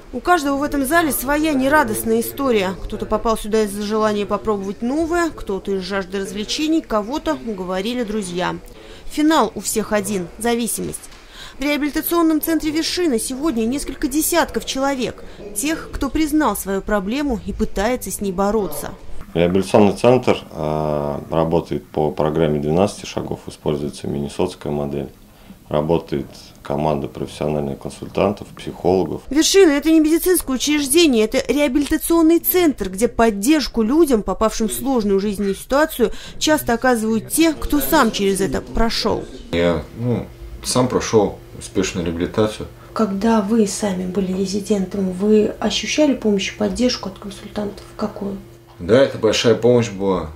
У каждого в этом зале своя нерадостная история. Кто-то попал сюда из-за желания попробовать новое, кто-то из жажды развлечений, кого-то уговорили друзья. Финал у всех один – зависимость. В реабилитационном центре «Вершина» сегодня несколько десятков человек. Тех, кто признал свою проблему и пытается с ней бороться. Реабилитационный центр работает по программе 12 шагов, используется миннесотская модель. Работает команда профессиональных консультантов, психологов. «Вершина» – это не медицинское учреждение, это реабилитационный центр, где поддержку людям, попавшим в сложную жизненную ситуацию, часто оказывают те, кто сам через это прошел. Я сам прошел успешную реабилитацию. Когда вы сами были резидентом, вы ощущали помощь и поддержку от консультантов? Какую? Да, это большая помощь была.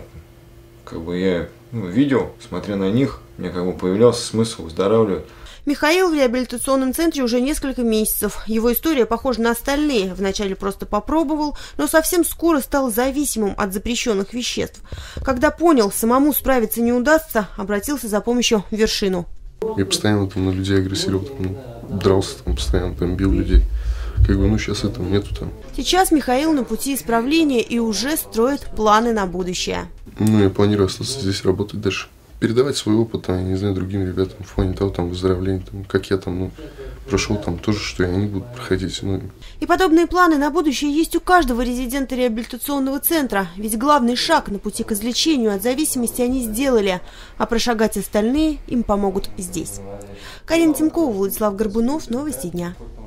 Я видел, смотря на них, у меня появлялся смысл выздоравливать. Михаил в реабилитационном центре уже несколько месяцев. Его история похожа на остальные. Вначале просто попробовал, но совсем скоро стал зависимым от запрещенных веществ. Когда понял, самому справиться не удастся, обратился за помощью в «Вершину». Я постоянно на людей агрессировал, дрался, постоянно бил людей. Сейчас этого нету там. Сейчас Михаил на пути исправления и уже строит планы на будущее. Я планирую остаться здесь, работать дальше. Передавать свой опыт, другим ребятам в плане того, выздоровления, как я прошел тоже, что и они будут проходить. И подобные планы на будущее есть у каждого резидента реабилитационного центра. Ведь главный шаг на пути к излечению от зависимости они сделали, а прошагать остальные им помогут здесь. Карина Тимкова, Владислав Горбунов, Новости дня.